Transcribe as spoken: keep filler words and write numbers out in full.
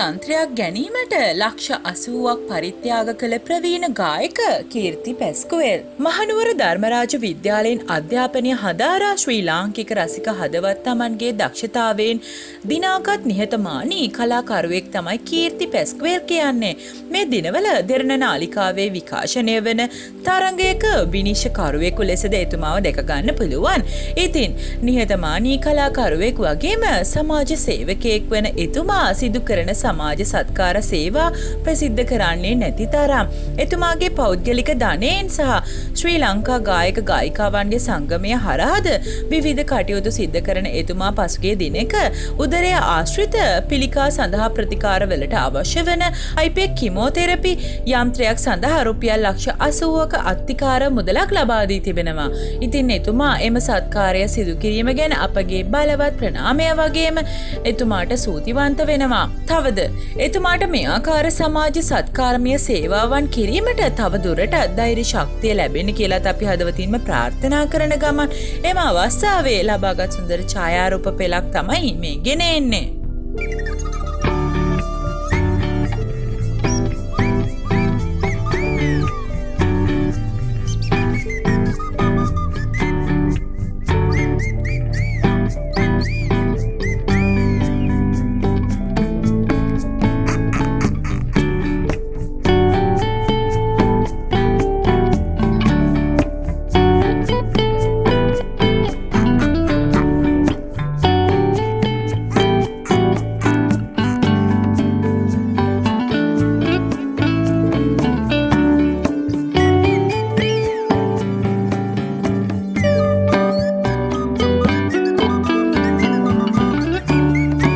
යන්ත්‍රයක් ගැනීමට ලක්ෂ අසූවක් පරිත්‍යාග කළ ප්‍රවීණ ගායක කීර්ති පැස්කුවෙල්. මහනුවර ධර්මරාජ විද්‍යාලයෙන් අධ්‍යාපනය හදාරා ශ්‍රී ලාංකික රසික හදවත් තමන්ගේ දක්ෂතාවයෙන් දිනාගත් නිහතමානී කලාකරුවෙක් තමයි කීර්ති පැස්කුවෙල් කියන්නේ. මේ දිනවල දෙරණ නාලිකාවේ විකාශනය වන තරඟයක විනිශ්චයකරුවෙකු ලෙසද එතුමාව දැක ගන්න පුළුවන්. ඉතින් නිහතමානී කලාකරුවෙක් වගේම සමාජ සේවකයෙක් වන එතුමා සිදු කරන සමාජ සත්කාර සේවා ප්‍රසිද්ධ කරන්නේ නැති තරම්. එතුමාගේ පෞද්ගලික ධනයෙන් සහ ශ්‍රී ලංකා ගායක ගායිකාවන්ගේ සංගමය හරහාද විවිධ කටයුතු සිද්ධ කරන එතුමා පසුගිය දිනක උදරය ආශ්‍රිත පිළිකා සඳහා ප්‍රතිකාරවලට අවශ්‍ය වන අයිපෙක් කිමෝතෙරපි යන්ත්‍රයක් සඳහා රුපියල් ලක්ෂ අසූවක අත්තිකාර මුදලක් ලබා දී තිබෙනවා. ඉතින් එතුමා එම සත්කාරය සිදු කිරීම ගැන අපගේ බලවත් ප්‍රණාමය වගේම එතුමාට සූතිවන්ත වෙනවා. තවද එතුමාට මේ ආකාර සමාජ සත්කාරමය සේවාවන් කිරීමට තව දුරට ධෛර්ය ශක්තිය ලැබෙන්න කියලාත් අපි හදවතින්ම ප්‍රාර්ථනා කරන ගමන් එම අවස්ථාවේ ලබාගත් සුන්දර ඡායාරූප පෙළක් තමයි මේ ගෙන එන්නේ.